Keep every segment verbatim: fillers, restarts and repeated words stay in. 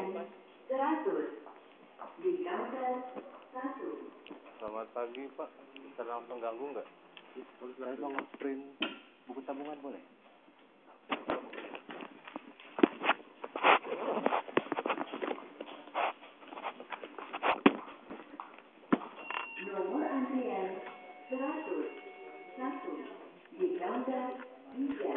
seratus di counter satu. Selamat pagi Pak, bisa langsung ganggu nggak? Saya mau nge-print buku tabungan boleh? Nomor antrian seratus satu di counter tiga.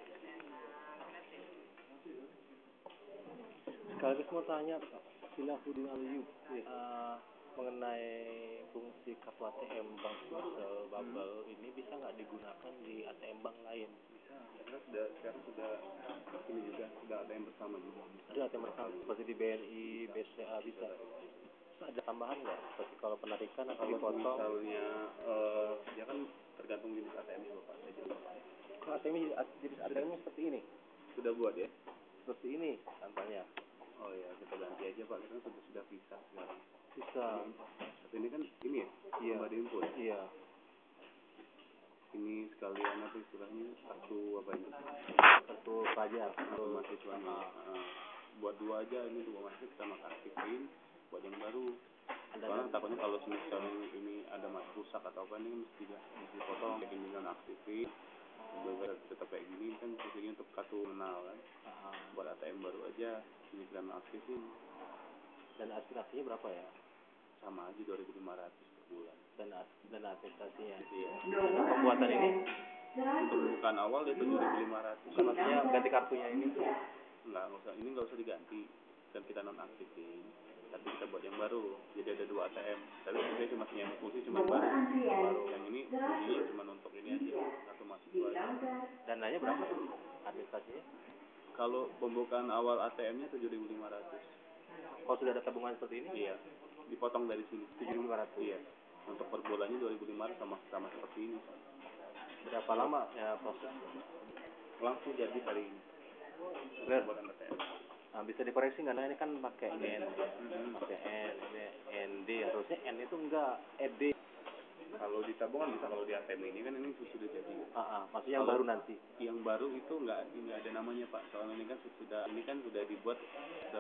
Sekaligus mau tanya Pak, Silafudin Aliyu, uh, mengenai fungsi kartu A T M Bank Sumsel Bubble ini bisa nggak digunakan di A T M bank lain? Bisa, karena sudah sekarang sudah ini juga sudah A T M bersama juga. Ada A T M bersama seperti di B N I, B C A bisa. Terus ada tambahan nggak? Seperti kalau penarikan atau Kalau dipotong? misalnya uh, dia kan tergantung jenis A T M-nya Bapak. Saya jelas Bapak. Kalau A T M jenis A T M-nya seperti ini, Sudah buat ya? seperti ini contohnya. Oh ya, kita ganti aja Pak, kita kan sudah sudah pisah sekarang. Bisa. Tapi ini kan ini ya, Iya. Mbak Info ya? Iya. Ini sekalian apa istilahnya, kartu apa ini? Kartu pelajar. Kartu mahasiswanya. Uh, buat dua aja, ini dua mahasiswa kita maka aktifin, buat yang baru. Ada Karena takutnya kalau misalnya ini ada mas rusak atau apa, ini mesti mesti potong, kayak gini kan aktifin. Beberapa tetap kayak gini kan fungsinya untuk kartu mengenal kan. uh, Buat A T M baru aja, ini kita aktifin. dan administrasinya berapa ya? Sama aja dua ribu lima ratus per bulan. Dan dan administrasinya. Iya. Nomor Pembuatan ini Untuk pembukaan awal dia tujuh ribu lima ratus. bukan maksudnya ganti kartunya ini. Enggak, enggak usah. Ini enggak usah diganti. Dan kita nonaktifin. Tapi kita buat yang baru. Jadi ada dua A T M. Tapi fungsinya cuma yang fungsi cuma baru. baru. Yang ini fungsinya cuma untuk ini aja. Kartu mahasiswa aja. Dananya berapa tuh administrasinya? Kalau pembukaan awal A T M-nya tujuh ribu lima ratus. Kalau sudah ada tabungan seperti ini? Iya. Dipotong dari sini. tujuh ribu lima ratus. Iya. Untuk per bulannya dua ribu lima ratus sama sama seperti ini. Berapa lama ya proses? Langsung jadi hari ini. Benar. Pembuatan A T M. Nah, bisa dikoreksi nggak? Nah ini kan pakai N, Mm-hmm. pakai N, ini N D, harusnya N itu enggak, E D. Kalau di tabungan bisa, kalau di A T M ini kan ini sudah jadi. Ah, ah, maksudnya yang Kalau baru nanti. Yang baru itu nggak nggak ada namanya Pak. Soalnya ini kan sudah ini kan sudah dibuat ke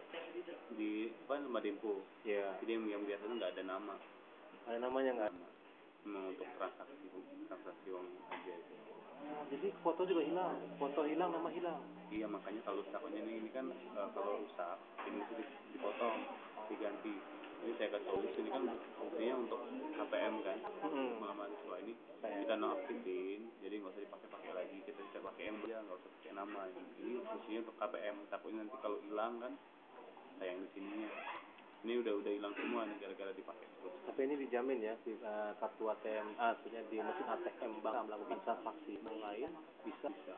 di apa nama Dempo. Iya. Jadi yang, yang biasanya nggak ada nama. Ada namanya nggak? Nama. Memang untuk transaksi transaksi uang aja itu. Jadi foto juga hilang, foto hilang, nama hilang. Iya, makanya kalau takutnya ini, ini kan uh, kalau rusak ini sudah dipotong, diganti. Ini saya akan solusi, ini kan fungsinya untuk H P M kan, Hmm. mahasiswa ini kita nonaktifin, jadi nggak usah dipakai-pakai lagi, kita bisa pakai yang aja, nggak usah pakai nama. Ini fungsinya untuk H P M, takutnya nanti kalau hilang kan sayang di sininya. Ini udah udah hilang semua nih gara-gara dipakai terus. Tapi ini dijamin ya, di, uh, kartu A T M, ah, maksudnya di mesin A T M bank melakukan transaksi lain bisa. Bisa.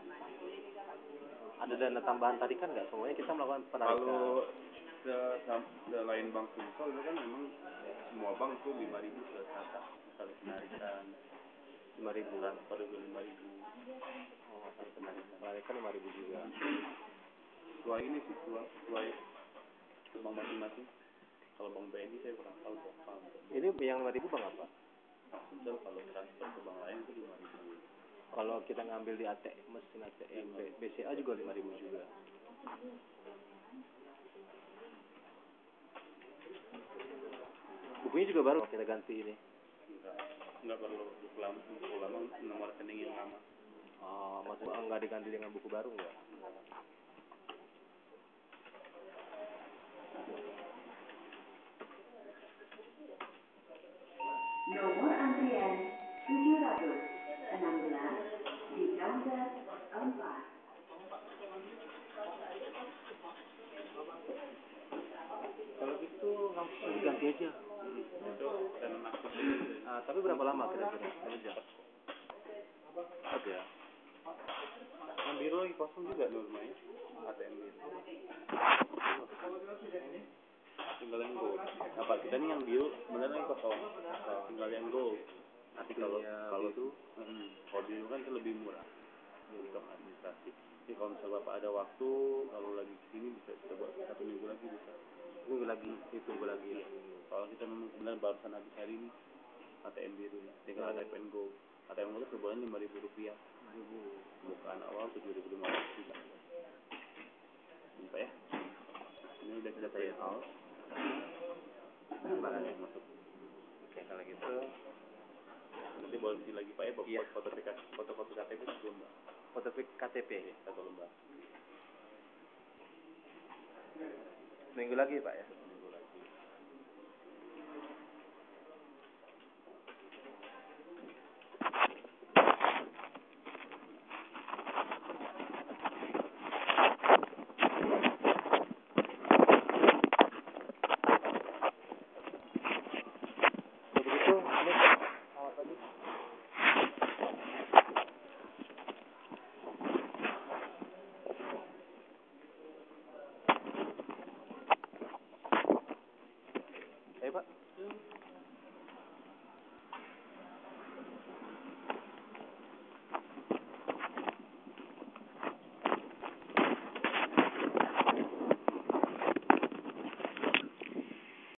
Ada dana tambahan tadi kan nggak? Semuanya kita melakukan penarikan. Kalau selain bank Sumsel itu kan memang semua bank itu lima ribu sudah tata. Misalnya penarikan lima ribu, transfer itu lima ribu. oh, penarikan, penarikan lima ribu juga. Sesuai ini sih, sesuai, sesuai bank masing-masing. Kalau bank B N I saya kurang tahu berapa. Ini yang lima ribu bang apa? Bank Sumsel kalau transfer ke bank lain itu lima ribu. Kalau kita ngambil di A T M, mesin A T M, B C A juga lima ribu juga. Bukunya juga baru kita ganti ini. Enggak, enggak perlu buku lama, buku lama nomor rekening yang lama. Oh, maksudnya enggak diganti dengan buku baru enggak? Nomor antrian tujuh ratus enam belas di counter empat. Kalau gitu langsung Diganti aja. itu kita nonaktifin. Ah, tapi berapa lama kira-kira? Satu jam. Ada. Yang biru lagi kosong juga normanya A T M biru. Tinggal yang gold. Apa kita nih yang biru beneran kosong. Tinggal yang gold. Nanti kalau kalau itu, hmm, kalau biru kan itu lebih murah untuk administrasi. Jadi kalau misalnya Bapak ada waktu, kalau lagi kesini bisa kita buat satu minggu lagi bisa. Minggu lagi, itu minggu lagi. Iya. Kalau kita memang benar barusan habis hari ini A T M biru, tinggal A T M gold. A T M gold per bulan lima ribu rupiah. lima ribu. Bukan awal tujuh ribu lima ratus juga. Ini Pak ya. Ini ini udah kita print out. Barang yang masuk. Oke, kalau gitu Nanti boleh isi lagi Pak ya, foto Iya. foto fotokopi K T P satu lembar. foto K T P Satu lembar. minggu lagi Pak ya.